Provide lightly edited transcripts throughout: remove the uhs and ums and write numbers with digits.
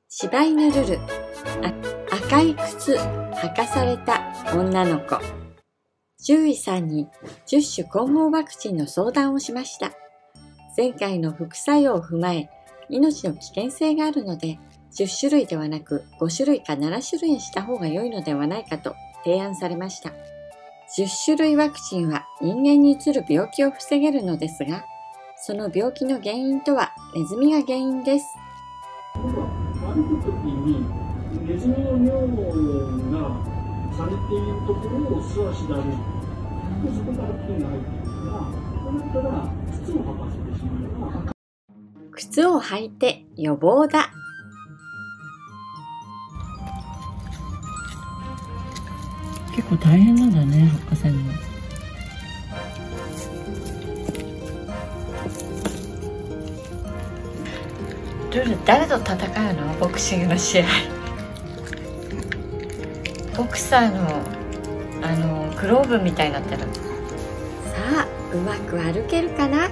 柴犬ルル、赤い靴履かされた女の子。獣医さんに10種混合ワクチンの相談をしました。前回の副作用を踏まえ、命の危険性があるので、10種類ではなく5種類か7種類にした方が良いのではないかと提案されました。10種類ワクチンは人間にうつる病気を防げるのですが、その病気の原因とはネズミが原因です。 歩くときにネズミの尿がされているところを素足で歩いて、そこから菌が入っているから、そうなったら靴を履かせてしまえば。 靴を履いて予防だ。結構大変なんだね、履かせるの。ルル、誰と戦うの？ボクシングの試合。ボクサーのグローブみたいになってる。さあ、うまく歩けるかな？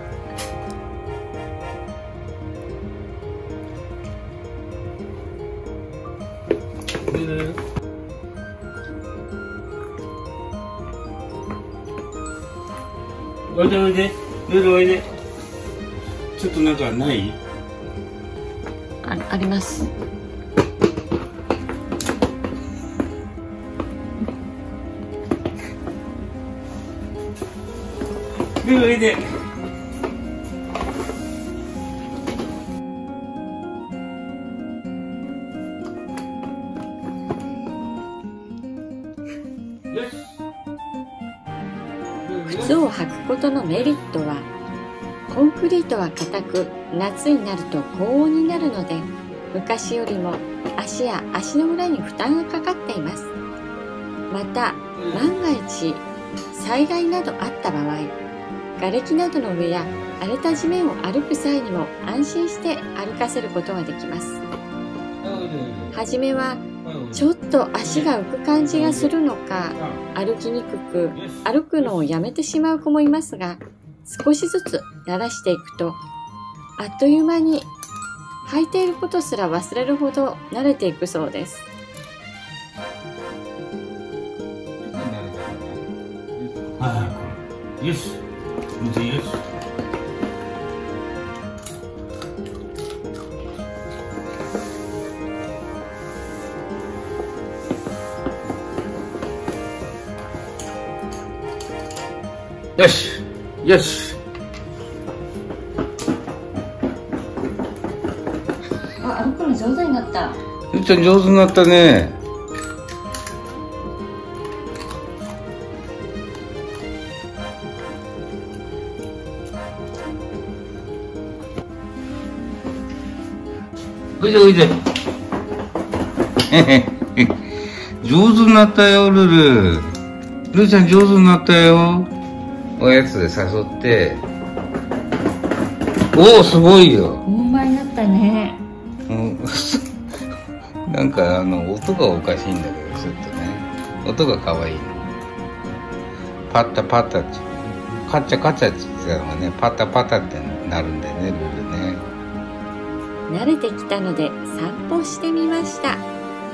おいでおいで、ルルおいで。ちょっとなんかない？ あります。 ルルおいで。よし。 靴を履くことのメリットは、コンクリートは硬く、夏になると高温になるので、昔よりも足や足の裏に負担がかかっています。また、万が一災害などあった場合、瓦礫などの上や荒れた地面を歩く際にも安心して歩かせることができます。はじめはちょっと足が浮く感じがするのか、歩きにくく歩くのをやめてしまう子もいますが、少しずつ慣らしていくと、あっという間に履いていることすら忘れるほど慣れていくそうです。 よし。よし。よし。よし。 あ、歩くの上手になった。 ゆうちゃん上手になったね。おいでおいで。上手になったよ、ルル。ルルちゃん上手になったよ。おやつで誘って。おお、すごいよ。 大前になったね。 うん、なんか音がおかしいんだけど、ちょっとね。音が可愛いの。パッタパッタって、カチャカチャって言ってたのがね、パッタパッタってなるんだよね、ルルね。 慣れてきたので散歩してみました。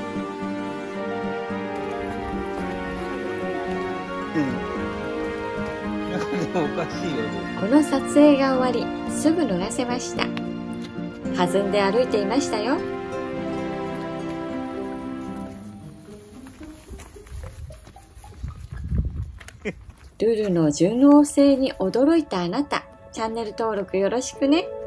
おかしいよね。 この撮影が終わり、すぐ脱がせました。弾んで歩いていましたよ。ルルの順応性に驚いたあなた、チャンネル登録よろしくね。